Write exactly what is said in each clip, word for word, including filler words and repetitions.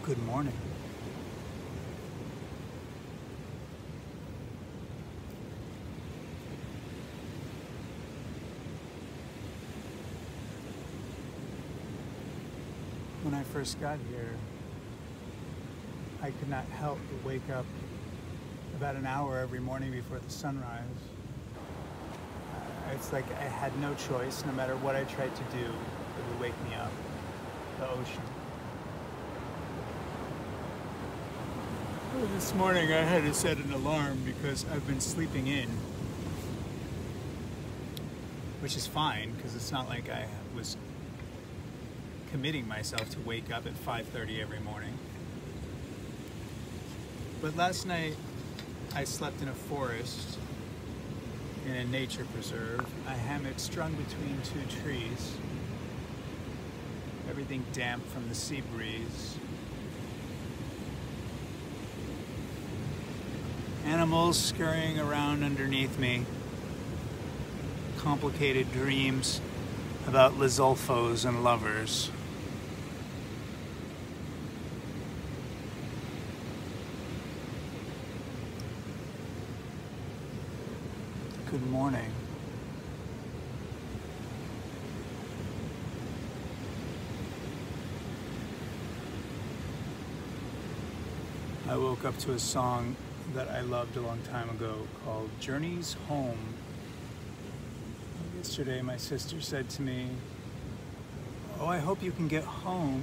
Good morning. When I first got here, I could not help but wake up about an hour every morning before the sunrise. Uh, it's like I had no choice. No matter what I tried to do, it would wake me up. The ocean. Well, this morning I had to set an alarm because I've been sleeping in, which is fine because it's not like I was committing myself to wake up at five thirty every morning. But last night I slept in a forest, in a nature preserve, a hammock strung between two trees, everything damp from the sea breeze. Animals scurrying around underneath me, complicated dreams about Lizolfos and lovers. Good morning. I woke up to a song that I loved a long time ago called Journeys Home. Yesterday my sister said to me, "Oh, I hope you can get home."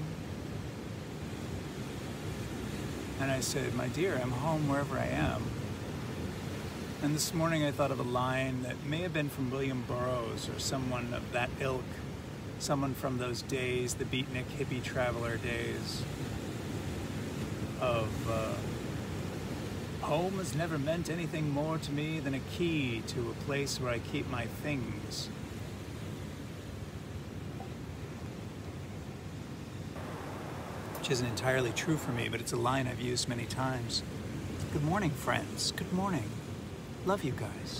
And I said, "My dear, I'm home wherever I am." And this morning I thought of a line that may have been from William Burroughs or someone of that ilk, someone from those days, the beatnik hippie traveler days of uh, home has never meant anything more to me than a key to a place where I keep my things. Which isn't entirely true for me, but it's a line I've used many times. Good morning, friends. Good morning. Love you guys.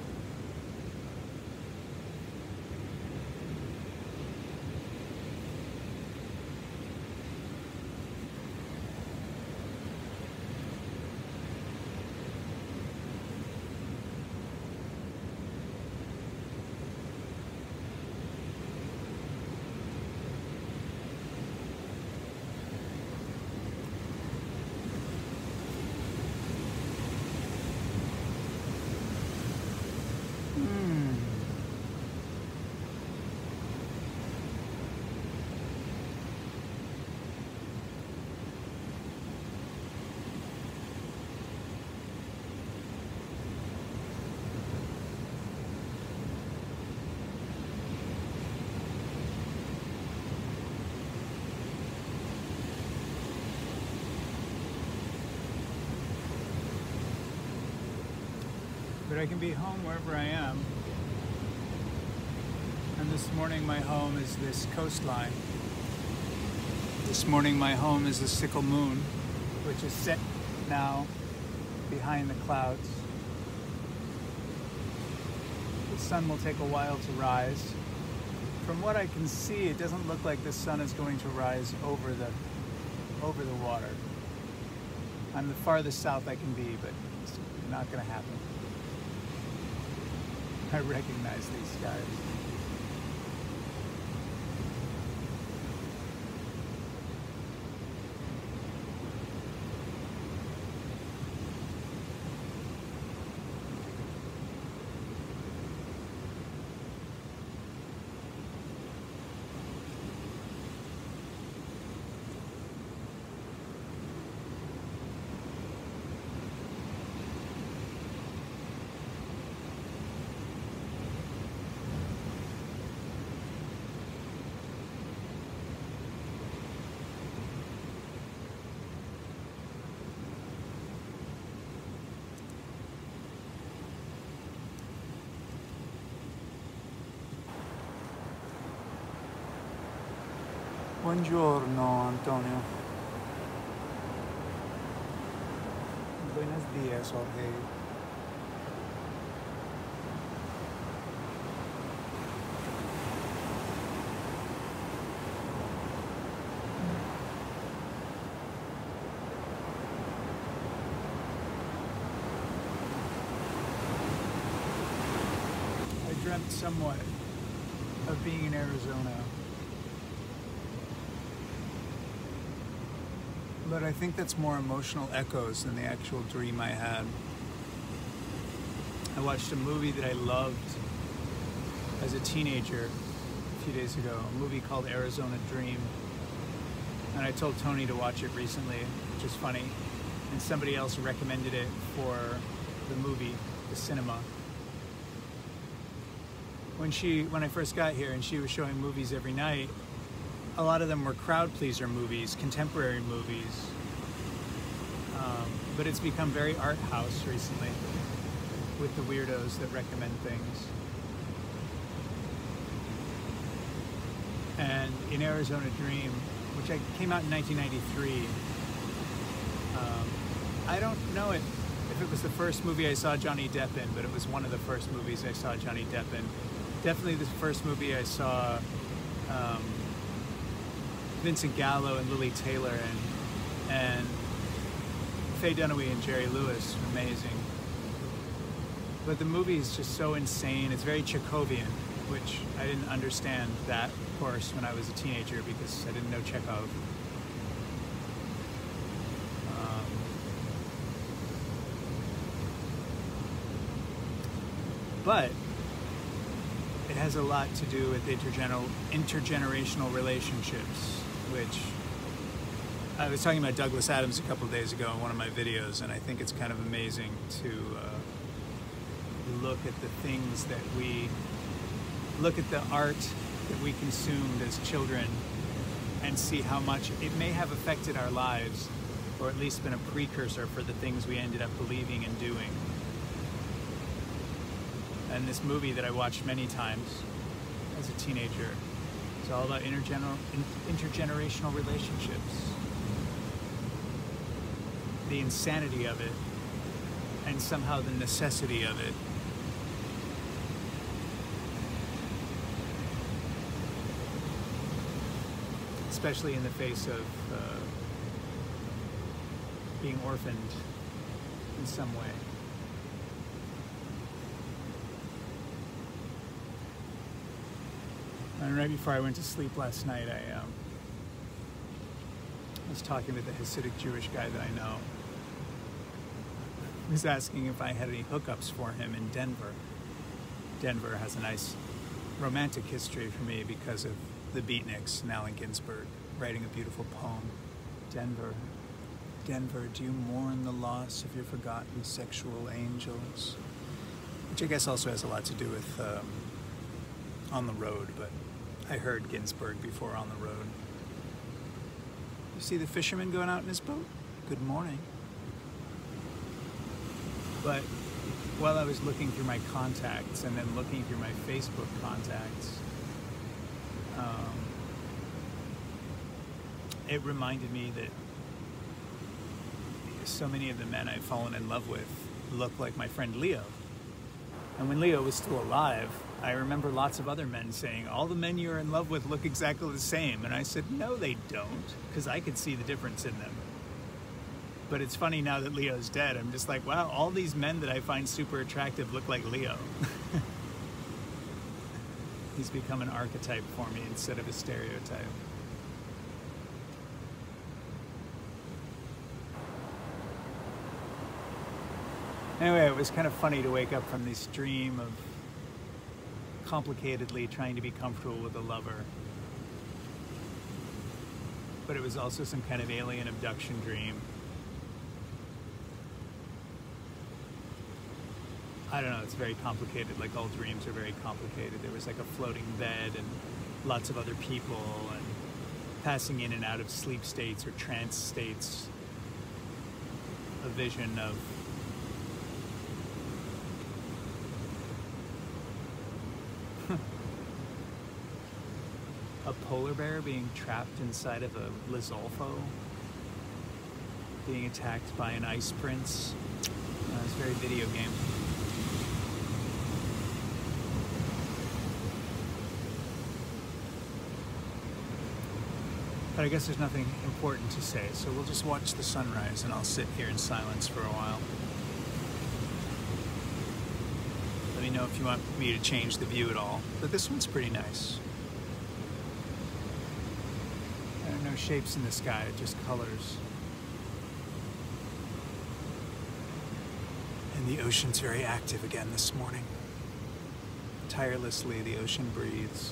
But I can be home wherever I am. And this morning my home is this coastline. This morning my home is the sickle moon, which is set now behind the clouds. The sun will take a while to rise. From what I can see, it doesn't look like the sun is going to rise over the over the water. I'm the farthest south I can be, but it's not going to happen. I recognize these skies. Buongiorno, Antonio. Buenos días, Jorge. dreamt somewhat of being in Arizona. But I think that's more emotional echoes than the actual dream I had. I watched a movie that I loved as a teenager a few days ago, a movie called Arizona Dream. And I told Tony to watch it recently, which is funny. And somebody else recommended it for the movie, the cinema. When she, when I first got here and she was showing movies every night, a lot of them were crowd pleaser movies, contemporary movies. Um, but it's become very art house recently with the weirdos that recommend things. And in Arizona Dream, which I came out in nineteen ninety-three, um, I don't know it, if it was the first movie I saw Johnny Depp in, but it was one of the first movies I saw Johnny Depp in. Definitely the first movie I saw um, Vincent Gallo and Lily Taylor in, and Faye Dunaway and Jerry Lewis, amazing. But the movie is just so insane. It's very Chekhovian, which I didn't understand that course when I was a teenager because I didn't know Chekhov. Um, but it has a lot to do with intergener- intergenerational relationships, which I was talking about Douglas Adams a couple of days ago in one of my videos, and I think it's kind of amazing to uh, look at the things that we, look at the art that we consumed as children and see how much it may have affected our lives, or at least been a precursor for the things we ended up believing and doing. And this movie that I watched many times as a teenager, it's all about intergener- intergenerational relationships. The insanity of it, and somehow the necessity of it. Especially in the face of uh, being orphaned in some way. And right before I went to sleep last night, I um, was talking with a Hasidic Jewish guy that I know. He was asking if I had any hookups for him in Denver. Denver has a nice romantic history for me because of the Beatniks and Allen Ginsberg writing a beautiful poem. Denver, Denver, do you mourn the loss of your forgotten sexual angels? Which I guess also has a lot to do with um, On the Road, but I heard Ginsberg before On the Road. You see the fisherman going out in his boat? Good morning. But while I was looking through my contacts and then looking through my Facebook contacts, um, it reminded me that so many of the men I've fallen in love with look like my friend Leo. And when Leo was still alive, I remember lots of other men saying, all the men you're in love with look exactly the same. And I said, no, they don't, because I could see the difference in them. But it's funny now that Leo's dead, I'm just like, wow, all these men that I find super attractive look like Leo. He's become an archetype for me instead of a stereotype. Anyway, it was kind of funny to wake up from this dream of complicatedly trying to be comfortable with a lover. But it was also some kind of alien abduction dream. I don't know, it's very complicated, like all dreams are very complicated. There was like a floating bed and lots of other people and passing in and out of sleep states or trance states. A vision of a polar bear being trapped inside of a Lizolfo, being attacked by an ice prince. Uh, it's very video game. But I guess there's nothing important to say, so we'll just watch the sunrise and I'll sit here in silence for a while. But me know if you want me to change the view at all. But this one's pretty nice. There are no shapes in the sky, just colors. And the ocean's very active again this morning. Tirelessly, the ocean breathes.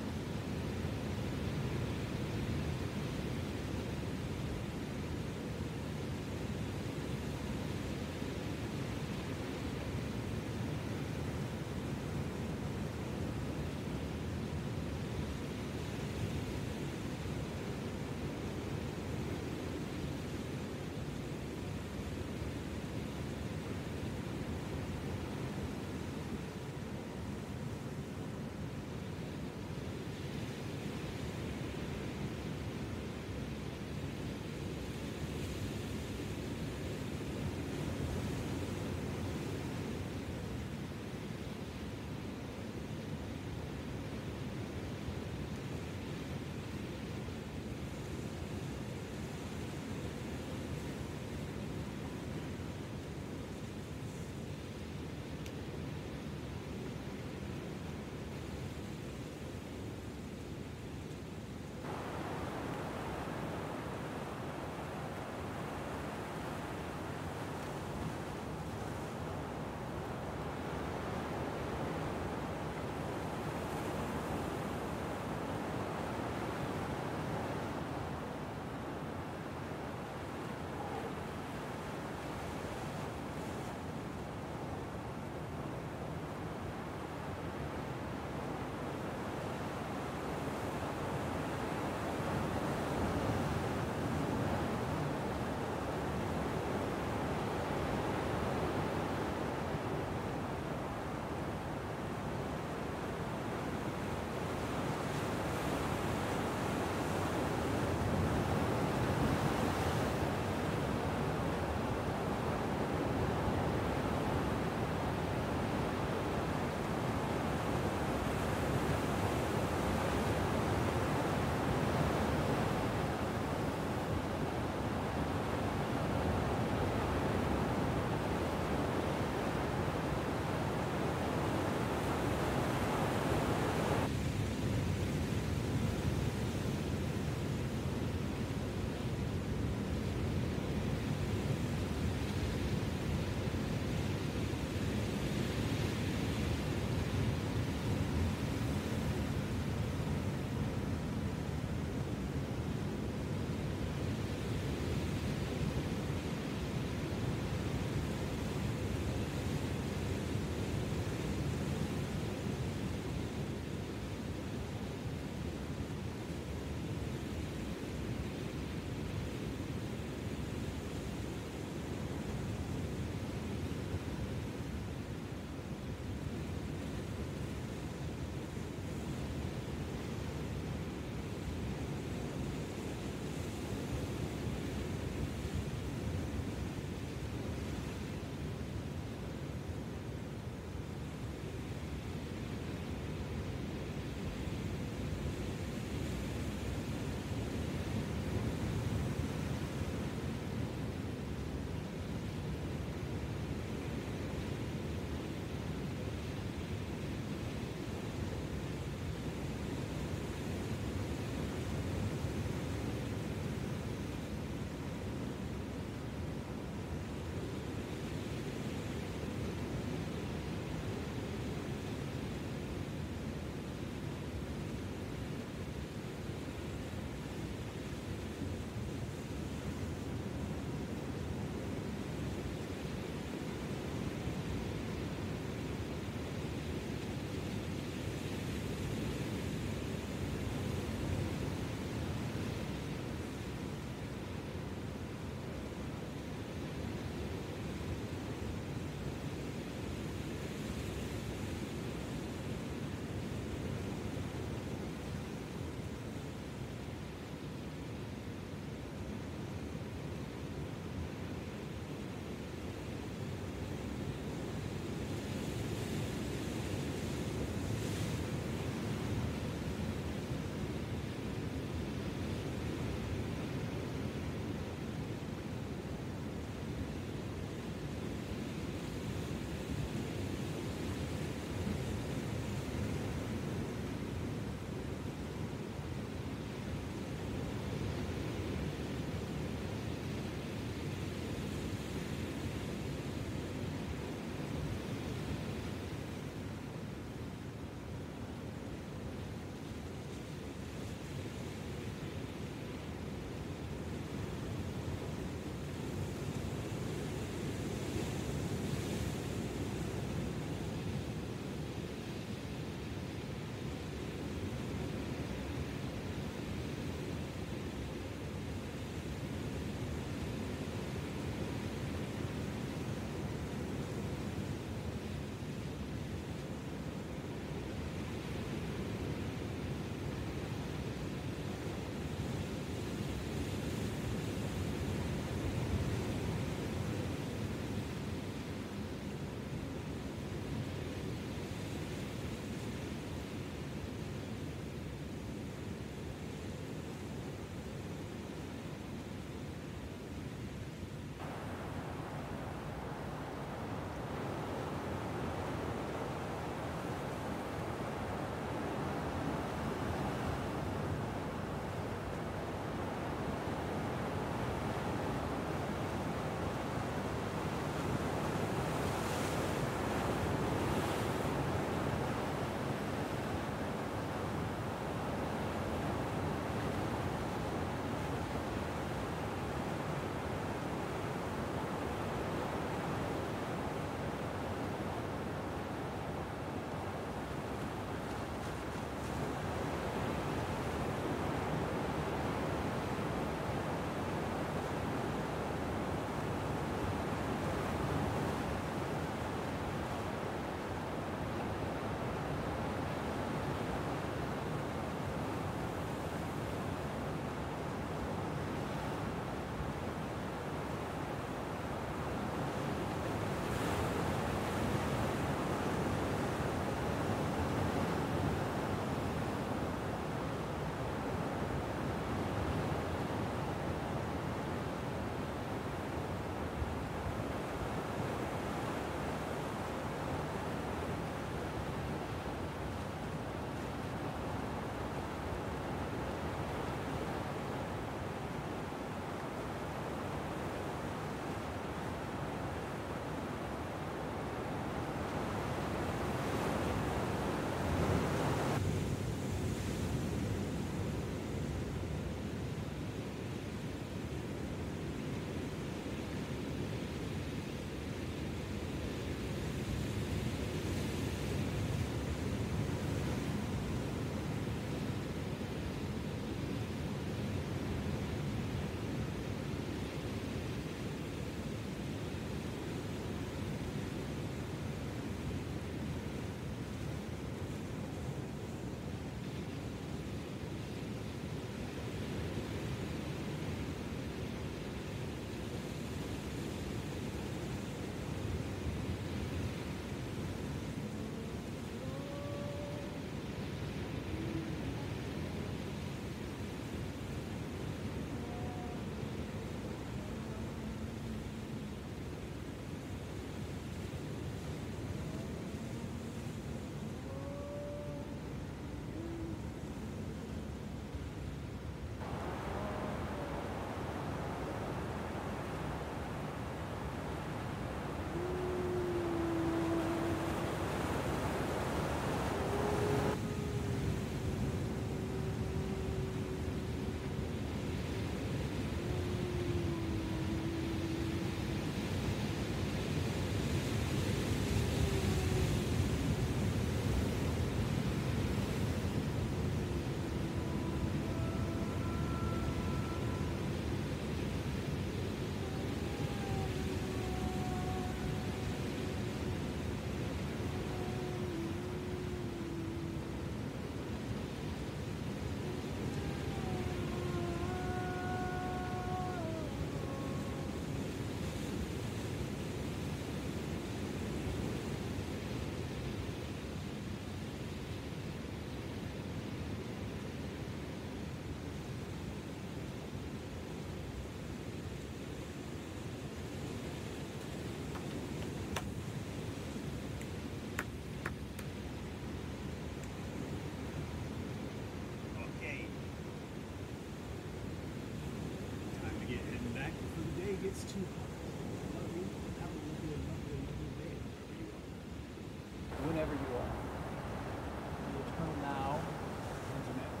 It's too hot. Love you. Have a lovely, lovely, lovely day. Whenever you are. The eternal now and next.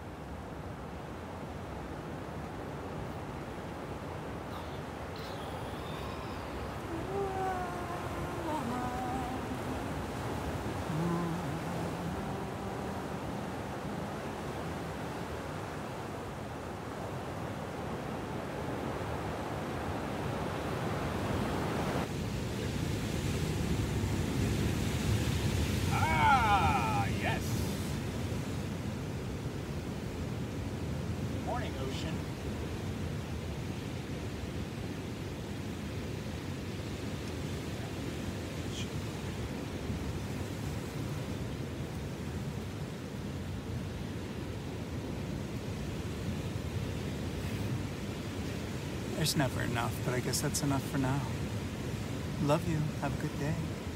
Ah, yes. Morning, ocean. There's never enough, but I guess that's enough for now. Love you. Have a good day.